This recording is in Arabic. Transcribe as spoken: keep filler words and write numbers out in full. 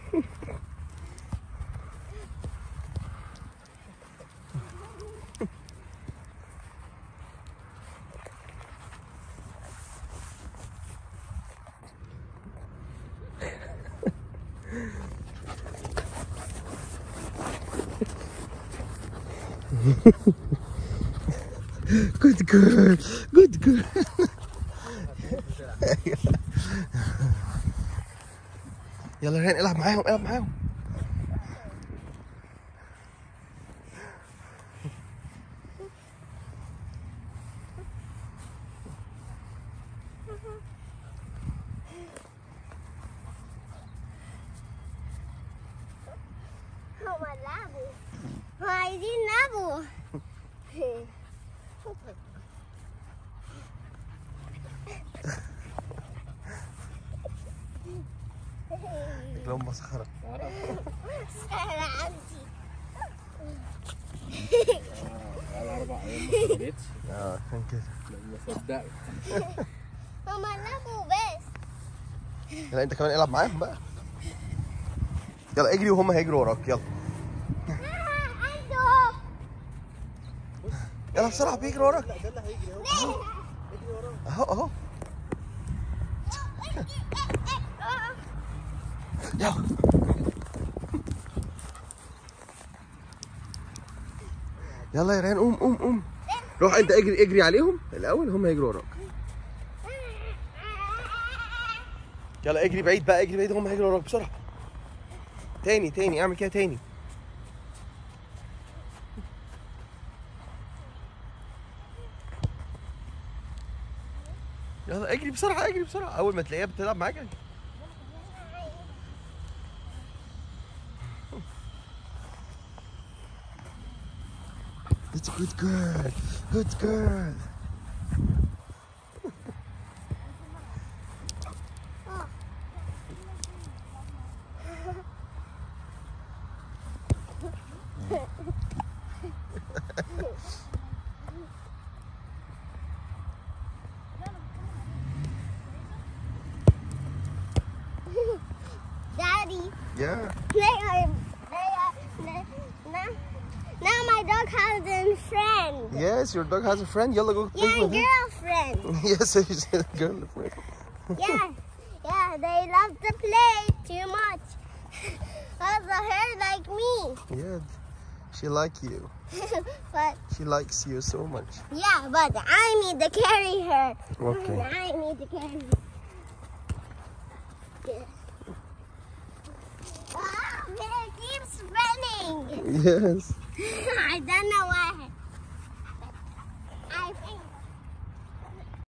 Good girl, good girl. يلا ريان العب معاهم العب معاهم. هما لعبوا، هما عايزين يلعبوا. شكلهم مسخرة. أنا عندي. على أربع أيام ما خدتش. اه عشان كده. ما صدقت. هما لعبوا بس. يلا انت كمان العب معاهم بقى. يلا اجري وهم هيجروا وراك. يلا يلا بسرعة بيجري وراك. لا ده اللي هيجري اهو. اجري وراه. اهو اهو. يلا يلا يا ريان قوم قوم قوم. روح انت اجري اجري عليهم الاول هم هيجروا وراك. يلا اجري بعيد بقى اجري بعيد هم هيجروا وراك بسرعة. تاني تاني اعمل كده تاني. يلا اجري بسرعة اجري بسرعة أول ما تلاقيها بتلعب معاك اجري. It's a good girl, good girl. Daddy. Yeah. They are, they are, they, now, now my dog has a friend. Yes, your dog has a friend. Yalla go play Yeah, with him. girlfriend. Yes, he's a girlfriend. Yeah, yeah, they love to play too much. Also, her like me. Yeah, she like you. But She likes you so much. yeah, but I need to carry her. Okay. I need to carry her. Yeah. Ah, it keeps spinning. Yes. I don't know why. I think